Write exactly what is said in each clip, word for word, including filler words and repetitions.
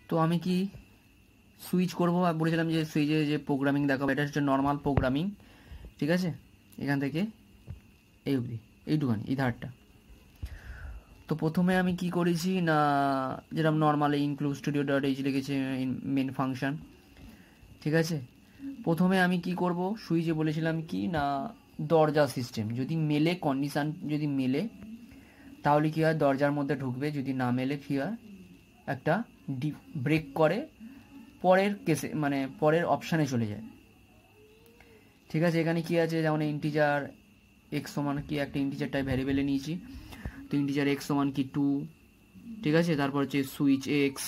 তো আমি কি সুইচ করবো, বলেছিলাম যে সুইচে যে প্রোগ্রামিং দেখাবো এটা হচ্ছে নর্মাল প্রোগ্রামিং, ঠিক আছে, এখান থেকে এই অবধি এইটুখানি এই ধারটা। তো প্রথমে আমি কি করেছি না, যেরকম normally include studio dot H লিখেছি মেন ফাংশন, ঠিক আছে। প্রথমে আমি কি করব, সুইচে বলেছিলাম কি না দরজা সিস্টেম যদি মেলে, কন্ডিশান যদি মেলে তাহলে কী হয় দরজার মধ্যে ঢুকবে, যদি না মেলে কী হয় একটা ডি ব্রেক করে পরের কেসে মানে পরের অপশানে চলে যায়, ঠিক আছে। এখানে কি আছে, যেমন ইন্টিজার এক্স সমান কি একটা ইন্টিজার টাইপ ভ্যারিয়েবলে নিয়েছি, তো ইন্টিজার এক্স সমান কি টু, ঠিক আছে। তারপর হচ্ছে সুইচ এক্স,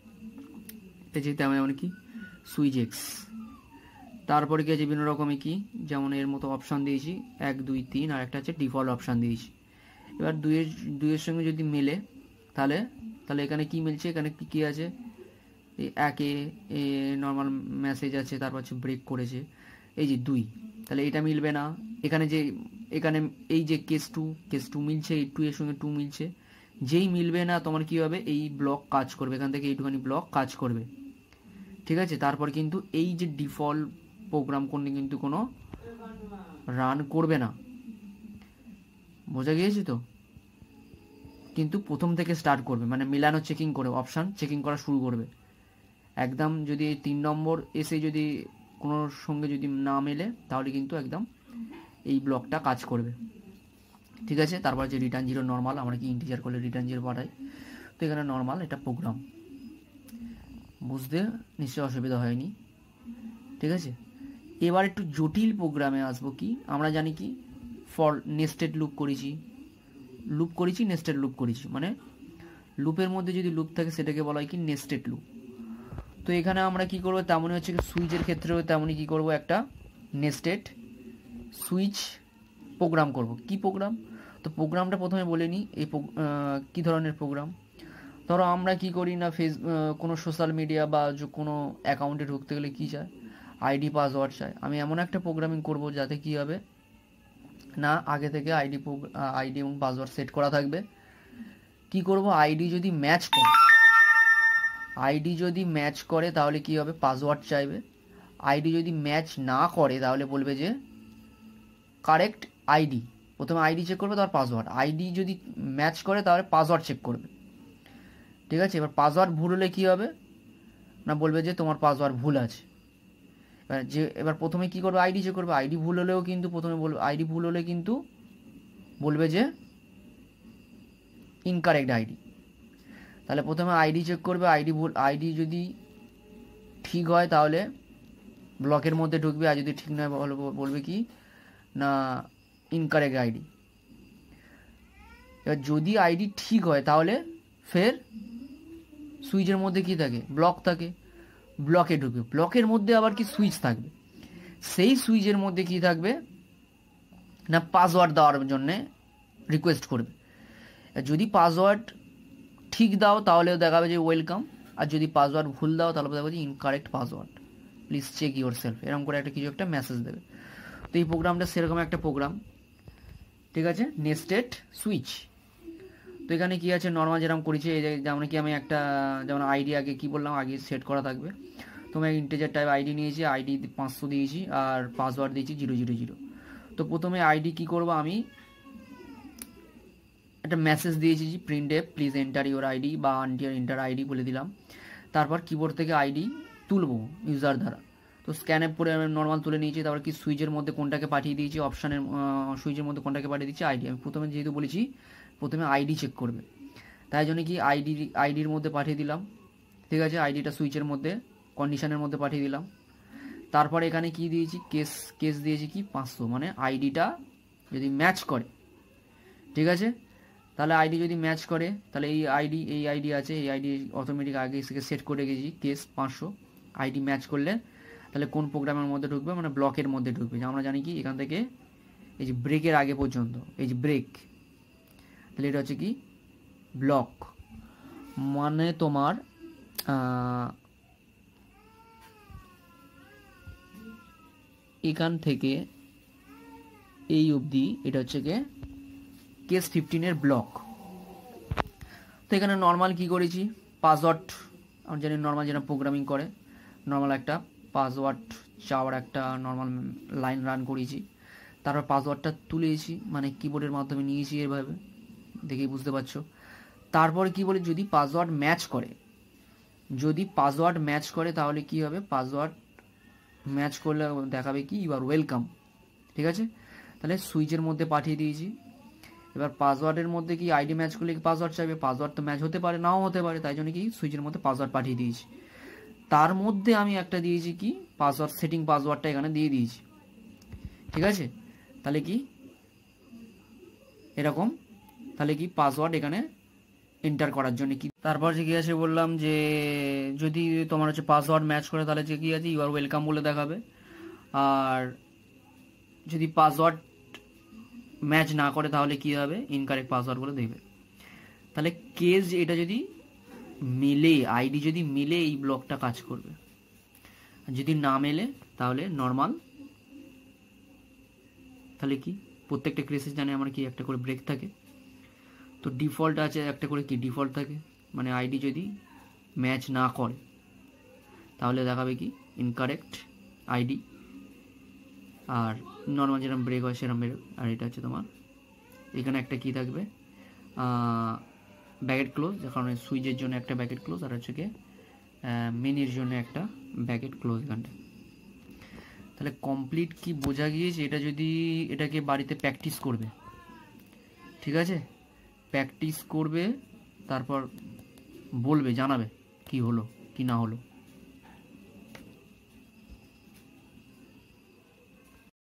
তেমন যেমন কি সুইচ এক্স, তারপরে কি আছে বিভিন্ন রকমের কি, যেমন এর মতো অপশান দিয়েছি এক দুই তিন, আর একটা হচ্ছে ডিফল্ট অপশান দিয়েছি। এবার দুইয়ের দুইয়ের সঙ্গে যদি মেলে তাহলে তাহলে এখানে কি মিলছে, এখানে কি কী আছে, এই একে এ নর্মাল মেসেজ আছে, তারপর হচ্ছে ব্রেক করেছে, এই যে দুই, তাহলে এটা মিলবে না। এখানে যে এখানে এই যে কেস টু কেস টু মিলছে, এই টু এর সঙ্গে টু মিলছে, যেই মিলবে না তোমার কি হবে এই ব্লক কাজ করবে, এখান থেকে এইটুখানি ব্লক কাজ করবে, ঠিক আছে। তারপর কিন্তু এই যে ডিফল্ট প্রোগ্রাম করলে কিন্তু কোনো রান করবে না, বোঝা গিয়েছে তো। কিন্তু প্রথম থেকে স্টার্ট করবে, মানে মিলানো চেকিং করে অপশান চেকিং করা শুরু করবে একদম। যদি এই তিন নম্বর এসে যদি কোনোর সঙ্গে যদি না মেলে তাহলে কিন্তু একদম এই ব্লকটা কাজ করবে, ঠিক আছে। তারপর যে রিটার্ন জিরো নর্মাল, আমরা কি ইন্টিজার করলে রিটার্ন জিরো পাঠাই, তো এখানে নর্মাল এটা প্রোগ্রাম, বুঝতে নিশ্চয়ই অসুবিধা হয়নি, ঠিক আছে। এবার একটু জটিল প্রোগ্রামে আসবো। কি আমরা জানি কি ফর নেস্টেড লুপ করেছি, লুপ করেছি নেস্টেড লুপ করেছি, মানে লুপের মধ্যে যদি লুপ থাকে সেটাকে বলা হয় কি নেস্টেড লুপ। তো এখানে আমরা কি করব, তেমনই হচ্ছে সুইচের ক্ষেত্রেও তেমনই কি করব, একটা নেস্টেড সুইচ প্রোগ্রাম করব। কি প্রোগ্রাম, তো প্রোগ্রামটা প্রথমে বলে নিই এই কী ধরনের প্রোগ্রাম। ধরো আমরা কি করি না, ফেস কোনো সোশ্যাল মিডিয়া বা কোনো অ্যাকাউন্টে ঢুকতে গেলে কী চায়, আইডি পাসওয়ার্ড চায়। আমি এমন একটা প্রোগ্রামিং করব যাতে কি হবে না আগে থেকে আইডি আইডি এবং পাসওয়ার্ড সেট করা থাকবে। কি করব, আইডি যদি ম্যাচ করে আইডি যদি ম্যাচ করে তাহলে কি হবে পাসওয়ার্ড চাইবে, আইডি যদি ম্যাচ না করে তাহলে বলবে যে কারেক্ট আইডি, প্রথমে আইডি চেক করবে তারপর পাসওয়ার্ড, আইডি যদি ম্যাচ করে তাহলে পাসওয়ার্ড চেক করবে, ঠিক আছে। এবার পাসওয়ার্ড ভুল হলে কী হবে না, বলবে যে তোমার পাসওয়ার্ড ভুল আছে। এবার যে এবার প্রথমে কি করবে, আইডি চেক করবে, আইডি ভুল হলেও কিন্তু প্রথমে বলবে আইডি ভুল হলে কিন্তু বলবে যে ইনকারেক্ট আইডি। তাহলে প্রথমে আইডি চেক করবে, আইডি ভুল, আইডি যদি ঠিক হয় তাহলে ব্লকের মধ্যে ঢুকবে, আর যদি ঠিক নয় বলবে কি না ইনকারেক্ট আইডি। এবার যদি আইডি ঠিক হয় তাহলে ফের সুইচের মধ্যে কি থাকে, ব্লক থাকে, ব্লকে ঢুকবে, ব্লকের মধ্যে আবার কি সুইচ থাকবে, সেই সুইচের মধ্যে কি থাকবে না পাসওয়ার্ড দেওয়ার জন্যে রিকোয়েস্ট করবে। যদি পাসওয়ার্ড ঠিক দাও তাহলেও দেখাবে যে ওয়েলকাম, আর যদি পাসওয়ার্ড ভুল দাও তাহলে দেখাবে যে incorrect password, please check yourself, এরকম করে একটা কিছু একটা মেসেজ দেবে। তো এই প্রোগ্রামটা সেরকম একটা প্রোগ্রাম, ঠিক আছে, নেস্টেড সুইচ। তো এখানে কি আছে নর্মাল যেরকম করেছি, এই যেমন কি আমি একটা যেমন আইডি আগে কি বললাম আগে সেট করা থাকবে, তো আমি ইন্টিজার টাইপ আইডি নিয়েছি, আইডি পাঁচশো দিয়েছি আর পাসওয়ার্ড দিয়েছি জিরো জিরো জিরো। তো প্রথমে আইডি কি করব, আমি একটা মেসেজ দিয়েছি যে print F please enter your ID বা আনটিয়ার এন্টার আইডি বলে দিলাম। তারপর কিবোর্ড থেকে আইডি তুলবো ইউজার দ্বারা, তো স্ক্যান অ্যাপ করে আমি নর্মাল তুলে নিয়েছি। তারপর কি সুইচের মধ্যে কোনটাকে পাঠিয়ে দিয়েছি, অপশানের সুইচের মধ্যে কোনটাকে পাঠিয়ে দিচ্ছি আইডি। আমি প্রথমে যেহেতু বলেছি প্রথমে আইডি চেক করবে, তাই জন্য কি আইডি আইডির মধ্যে পাঠিয়ে দিলাম, ঠিক আছে। আইডিটা সুইচের মধ্যে কন্ডিশনের মধ্যে পাঠিয়ে দিলাম। তারপর এখানে কি দিয়েছি কেস কেস দিয়েছি কি পাঁচশো, মানে আইডিটা যদি ম্যাচ করে, ঠিক আছে। তাহলে আইডি যদি ম্যাচ করে তাহলে এই আইডি এই আইডি আছে, এই আইডি অটোমেটিক আগে থেকে সেট করে রেখেছি কেস পাঁচশো, আইডি ম্যাচ করলে তাহলে কোন প্রোগ্রামের মধ্যে ঢুকবে, মানে ব্লকের মধ্যে ঢুকবে। আমরা জানি কি এখান থেকে এই যে ব্রেকের আগে পর্যন্ত, এই যে ব্রেক, তাহলে এটা হচ্ছে কি ব্লক, মানে তোমার এখান থেকে এই অবধি এটা হচ্ছে কি কেস ফিফটিনের ব্লক। তো এখানে নর্মাল কি করেছি পাসওয়ার্ড আমরা জানি নর্মাল যেটা প্রোগ্রামিং করে নর্মাল একটা পাসওয়ার্ড চাওয়ার একটা নর্মাল লাইন রান করেছি, তারপর পাসওয়ার্ডটা তুলেছি মানে কিবোর্ডের মাধ্যমে নিয়েছি এভাবে, দেখেই বুঝতে পারছো। তারপরে কি বলে যদি পাসওয়ার্ড ম্যাচ করে, যদি পাসওয়ার্ড ম্যাচ করে তাহলে কি হবে, পাসওয়ার্ড ম্যাচ করলে দেখাবে কি ইউ আর ওয়েলকাম, ঠিক আছে। তাহলে সুইচের মধ্যে পাঠিয়ে দিয়েছি। এবার পাসওয়ার্ডের মধ্যে কি আইডি ম্যাচ করলে কি পাসওয়ার্ড চাইবে, পাসওয়ার্ড তো ম্যাচ হতে পারে নাও হতে পারে, তাই জন্য কি সুইচের মধ্যে পাসওয়ার্ড পাঠিয়ে দিয়েছি। তার মধ্যে আমি একটা দিয়েছি কি পাসওয়ার্ড সেটিং, পাসওয়ার্ডটা এখানে দিয়ে দিয়েছি, ঠিক আছে। তাহলে কি এরকম, তাহলে কি পাসওয়ার্ড এখানে এন্টার করার জন্য কি, তারপর যে কি আছে বললাম যে যদি তোমার হচ্ছে পাসওয়ার্ড ম্যাচ করে তাহলে যে কি আছে ইউ আর ওয়েলকাম বলে দেখাবে, আর যদি পাসওয়ার্ড ম্যাচ না করে তাহলে কি হবে ইনকারেক্ট পাসওয়ার্ড বলে দেবে। তাহলে কেস এটা যদি মিলে, আইডি যদি মিলে এই ব্লকটা কাজ করবে, আর যদি না মেলে তাহলে নর্মাল, তাহলে কি প্রত্যেকটা কেসে জানে আমার কি একটা করে ব্রেক থাকে, তো ডিফল্ট আছে একটা করে কি ডিফল্ট থাকে, মানে আইডি যদি ম্যাচ না করে তাহলে দেখাবে কি ইনকারেক্ট আইডি, আর নর্মাল যেরকম ব্রেক হয় সেরকম ব্রেক। আর এটা হচ্ছে তোমার এখানে একটা কি থাকবে ব্যাকেট ক্লোজ, কারণ সুইচের জন্য একটা ব্যাকেট ক্লোজ, আর হচ্ছে কি মিনির জন্য একটা ব্যাকেট ক্লোজ এখানটা। তাহলে কমপ্লিট কি বোঝা গিয়েছে, এটা যদি এটাকে বাড়িতে প্র্যাকটিস করবে, ঠিক আছে, প্র্যাকটিস করবে তারপর বলবে জানাবে কি হলো কি না হলো।